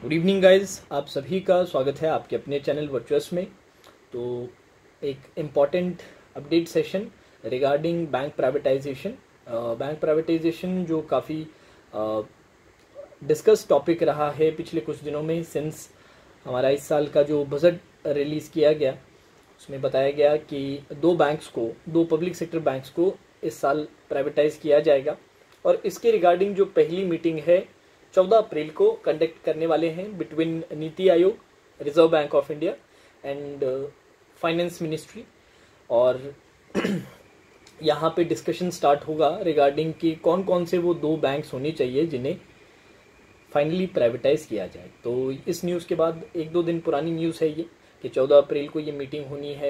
Good evening guys, आप सभी का स्वागत है आपके अपने चैनल वर्चुअस में। तो एक important update session regarding bank privatization जो काफ़ी डिस्कस टॉपिक रहा है पिछले कुछ दिनों में। सिंस हमारा इस साल का जो बजट रिलीज़ किया गया उसमें बताया गया कि दो पब्लिक सेक्टर बैंक्स को इस साल प्राइवेटाइज किया जाएगा और इसके रिगार्डिंग जो पहली मीटिंग है 14 अप्रैल को कंडक्ट करने वाले हैं between Niti Aayog, Reserve Bank of India and finance ministry. और यहाँ पे डिस्कशन स्टार्ट होगा रिगार्डिंग कि कौन कौन से वो दो बैंक्स होने चाहिए जिन्हें फाइनली प्राइवेटाइज किया जाए। तो इस न्यूज़ के बाद एक दो दिन पुरानी न्यूज़ है ये कि 14 अप्रैल को ये मीटिंग होनी है।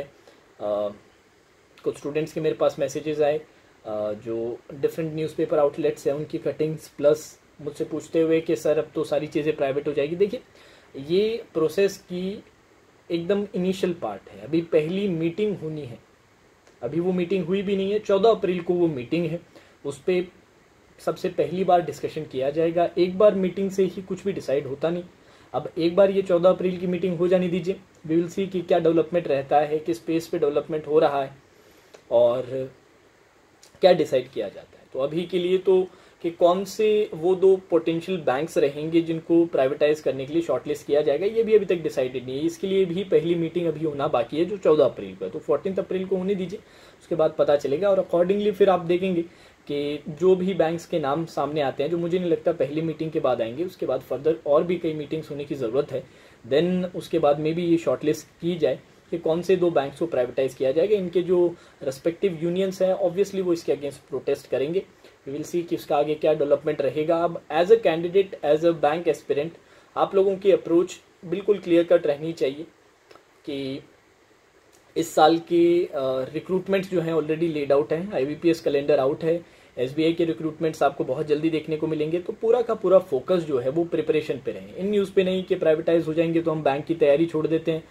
कुछ स्टूडेंट्स के मेरे पास मैसेजेस आए जो डिफरेंट न्यूज़पेपर आउटलेट्स हैं उनकी कटिंग्स, प्लस मुझसे पूछते हुए कि सर अब तो सारी चीज़ें प्राइवेट हो जाएगी। देखिए, ये प्रोसेस की एकदम इनिशियल पार्ट है, अभी पहली मीटिंग होनी है, अभी वो मीटिंग हुई भी नहीं है। 14 अप्रैल को वो मीटिंग है, उस पर सबसे पहली बार डिस्कशन किया जाएगा। एक बार मीटिंग से ही कुछ भी डिसाइड होता नहीं। अब एक बार ये 14 अप्रैल की मीटिंग हो जाने दीजिए, वी विल सी कि क्या डेवलपमेंट रहता है, किस पेस पे डेवलपमेंट हो रहा है और क्या डिसाइड किया जाता है। तो अभी के लिए तो कि कौन से वो दो पोटेंशियल बैंक्स रहेंगे जिनको प्राइवेटाइज करने के लिए शॉर्टलिस्ट किया जाएगा, ये भी अभी तक डिसाइडेड नहीं है। इसके लिए भी पहली मीटिंग अभी होना बाकी है जो 14 अप्रैल को है। तो 14 अप्रैल को होने दीजिए, उसके बाद पता चलेगा और अकॉर्डिंगली फिर आप देखेंगे कि जो भी बैंक्स के नाम सामने आते हैं, जो मुझे नहीं लगता पहली मीटिंग के बाद आएंगे, उसके बाद फर्दर और भी कई मीटिंग्स होने की ज़रूरत है। देन उसके बाद में भी ये शॉर्टलिस्ट की जाए कि कौन से दो बैंक्स को प्राइवेटाइज किया जाएगा। इनके जो रेस्पेक्टिव यूनियंस हैं ऑब्वियसली वो इसके अगेंस्ट प्रोटेस्ट करेंगे। वी विल सी कि इसका आगे क्या डेवलपमेंट रहेगा। अब as a candidate, as a bank aspirant, आप लोगों की अप्रोच बिल्कुल क्लियर कट रहनी चाहिए कि इस साल के रिक्रूटमेंट्स जो हैं ऑलरेडी लेड आउट हैं, IBPS कैलेंडर आउट है, SBI के रिक्रूटमेंट्स आपको बहुत जल्दी देखने को मिलेंगे। तो पूरा का पूरा फोकस जो है वो प्रिपरेशन पे रहे, इन न्यूज़ पे नहीं कि प्राइवेटाइज हो जाएंगे तो हम बैंक की तैयारी छोड़ देते हैं।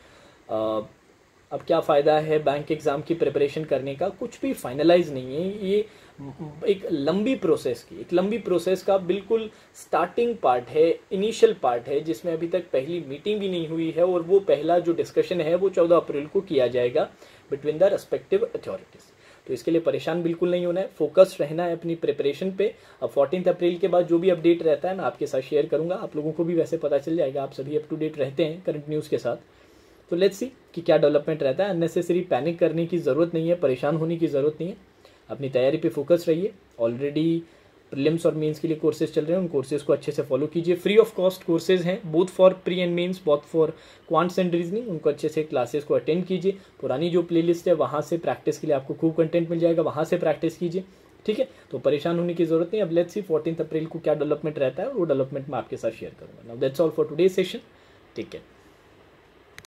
अब क्या फ़ायदा है बैंक एग्ज़ाम की प्रिपरेशन करने का, कुछ भी फाइनलाइज नहीं है। ये एक लंबी प्रोसेस का बिल्कुल स्टार्टिंग पार्ट है, इनिशियल पार्ट है, जिसमें अभी तक पहली मीटिंग भी नहीं हुई है और वो पहला जो डिस्कशन है वो 14 अप्रैल को किया जाएगा बिटवीन द रेस्पेक्टिव अथॉरिटीज़। तो इसके लिए परेशान बिल्कुल नहीं होना है, फोकस रहना है अपनी प्रिपरेशन पे। अब 14 अप्रैल के बाद जो भी अपडेट रहता है मैं आपके साथ शेयर करूंगा, आप लोगों को भी वैसे पता चल जाएगा, आप सभी अप टू डेट रहते हैं करंट न्यूज़ के साथ। तो लेट्स सी कि क्या डेवलपमेंट रहता है। अननेसेसरी पैनिक करने की ज़रूरत नहीं है, परेशान होने की ज़रूरत नहीं है, अपनी तैयारी पे फोकस रहिए। ऑलरेडी प्रीलिम्स और मेंस के लिए कोर्सेज चल रहे हैं, उन कोर्सेज को अच्छे से फॉलो कीजिए। फ्री ऑफ कॉस्ट कोर्सेज हैं, both for pre and mains, both for quants and reasoning. उनको अच्छे से क्लासेस को अटेंड कीजिए। पुरानी जो प्लेलिस्ट है वहाँ से प्रैक्टिस के लिए आपको खूब कंटेंट मिल जाएगा, वहाँ से प्रैक्टिस कीजिए, ठीक है। तो परेशान होने की जरूरत नहीं। अब लेट्स सी 14 अप्रैल को क्या डेवलपमेंट रहता है, वो डेवलपमेंट मैं आपके साथ शेयर करूँगा। Now that's all for today session, take care.